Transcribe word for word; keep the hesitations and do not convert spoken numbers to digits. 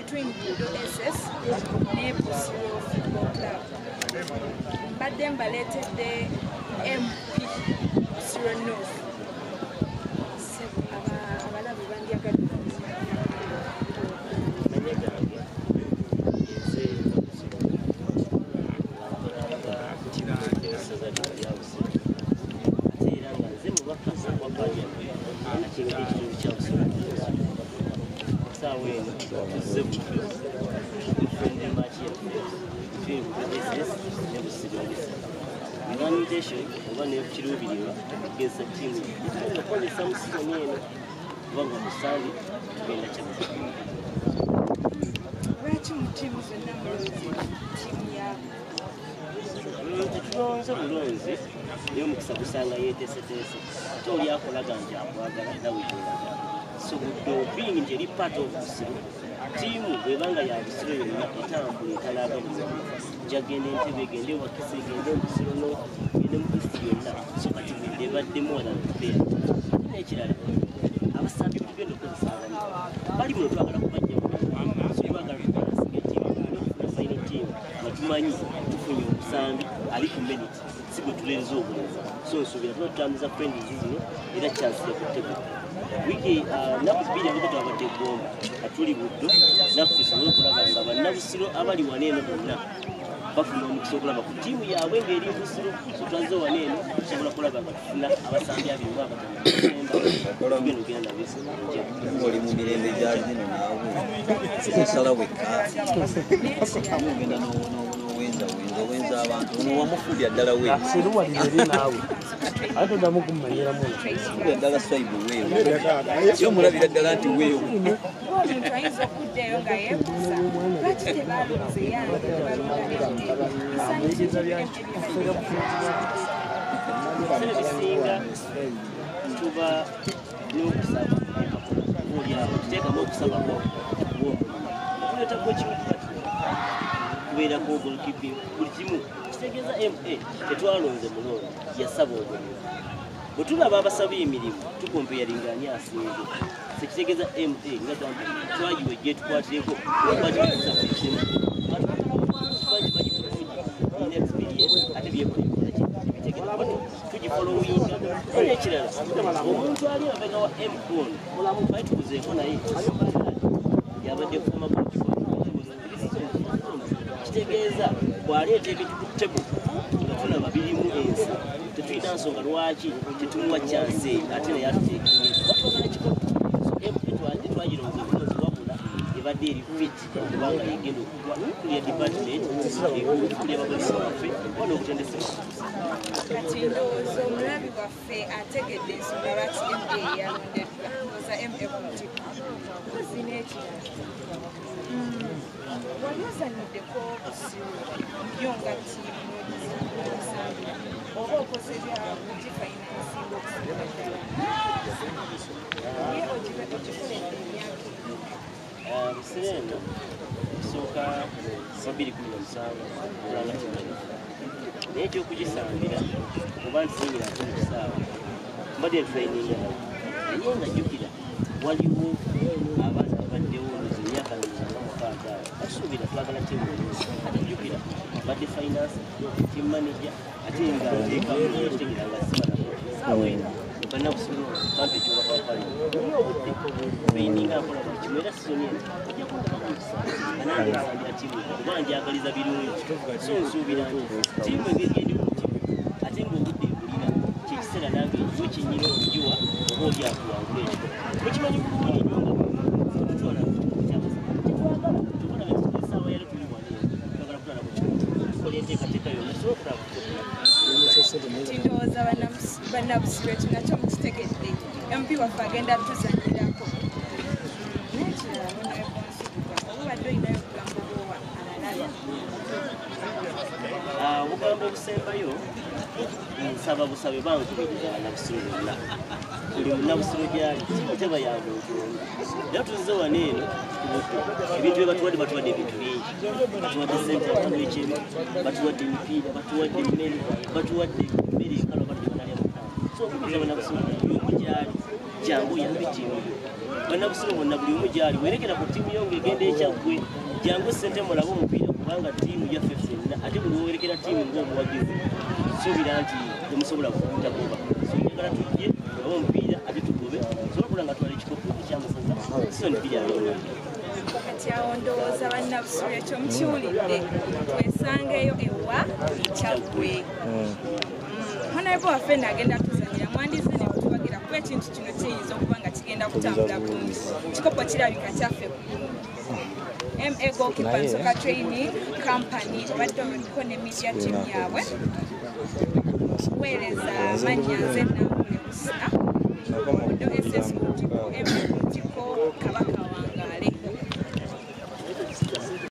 between Budo S S ne Busiro Football Club. But then balleted the M P Busiro North. One of Chiru video against the team. Only some Sony one of the Sally in the champion. Where two teams the number of team ya? The drones of loans, you mix up Sanga yet as it is. So you have a ganja, that we do. So being in the part of the team, we bang a yard stream in the town, we can have a jagging into the game, what to say, and then so much they were the more than fair. Naturally, I was starting to get to the but you will talk about your final team, but money for you, sand, a little minute, see what to lose over. So, so we have not done the friend is using it, a chance to take it. Wiki, now is being able to have a take bomb. I truly would do, not to slow for a never see nobody one in now. Buffalo Sokola team ya wenge eri kusuru tutazo wanene sokola kola baba na abasambya abimwa batana ngeno genda bisi ngoli mu mirembe jaji no nawe sala weka ngenda no no wenza wenza wenza abantu no wamufudya ddala we siru walire nawe ato damu kumanyira mu ddala swaibu we yo mulabira ddala nti we Twainza kuddeyo nga yebuuza lwaki tebabuze yange Singa tuba n'okusaba olyawo tuteekamu okusaba kuleetako ekimu kubeerako golikipi buli kimu kitegeeza M A tetwalonze mulonde yasaba omulimu bwe tulaba abasaba emirimu tukompeyaringa ani asinze sekitegeeza M A nga gamba twagiwe gye tukwatireko bagikisafiisimu ate byekola tugifolowinga era ekirala omuntu ali abega wa M on mulamu bayitukuzeeko naye yabadde kufuma kitegeeza bw'aleeta ebintu ku ttebo nga tulaba birimu ensi tetulina nsonga lwaki tetumuwa kyansi eyo ate naye atuteekeye batwagala kikola twagironze bulungi wabula ebadde eri fit kubanga yegenda okukulya department okukulya abapolisi baffe wano okutendesebwa kati ndowooza omulabi waffe ategedde ensonga lwaki M A yalondeddwa oza M A kumutipa kozina ekirala wali ozanyiddeko Busiro yo nga tiimu n'ogisambira oba okoze bya kugifinansinga okusinga ddala ye ogikoledde emyaka Busiro eno esooka abiri kumi na musanvu kulanga kimanyi naye ekyokugisambira oba ntisingira ate mukisaawa mbadde traininga naye nga jjukira waliwo abaana babaddewo emyaka misanvu mukaaga basuubira twagala tiimu ate jjukira badde finance team manager ate nga nteekamukitegera nga simana saawa eno bana Busiro bampe ekyobakwakali nina obudde traininga akola buli kimu era sisoni ojja kundaba anange nsambira tiimu kuba njagaliza birungi so nsuubira nti tiimu engeri endi ku mutima ate ng'obudde ebulira kyekiseera nange njiwe kyennyina okugiwa oba oli akuwangula ekiko mukimanyi bulungi nnyo nga tutwala kyetwagala tubona esaawa yalo tuli wano twagala kutwala ku kiko tukola enteekateeka yonna sobola ndowooza bannabusiro ekyo nakyo mukitegedde M P waffe agenda tuzanyirako nekirala bonayobonsubwa obubadde olinayo obugambo bwowa alalala obugambo obusembayo nsaba busabe bankubiriza bannabusiro bonna buli munnabusiro gyali tiimu teba ya muntu omu era tuzze wano eno ebintu bye batuwadde batuwadde ebintu bingi batuwadde sente batuwadde ekyema batuwadde emipiira batuwadde emmere batuwadde emmere ekalo badde banalya mukaaga so okubiriza bannabusiro yomu gyali jangu yambe tiimu bannabusiru bonna buli omu gyali werekera ku ttiimu yo ng'egenda ekyaggwe jangu ssente mulabe omupiira kubanga ttiimu yaffe ffenna ate buli wowerekera ttiimu ng'omuwagizi suubira nti temusobola kutagoba so njagala tujje tulabe omupiira ate tugobe sobola okula nga twala ekikopo ekyamusaza sisoni piryalonga kati awo ndowooza bannabusiru ekyo mukiwulidde twesangeeyo ewa ekyaggwe honorable waffe naagenda tuzanyira mwandize ne kutubagira kuba ekintu kino kiyinza okuba nga kigenda kutambula bulungi kikopo kirabika kyaffe M A Goalkeeper Nsooka Training Company obadde omuliko ne media team yaabwe weereza amannya nze Nambule Busa Odo S S Kutiko M A Kutiko Kabaka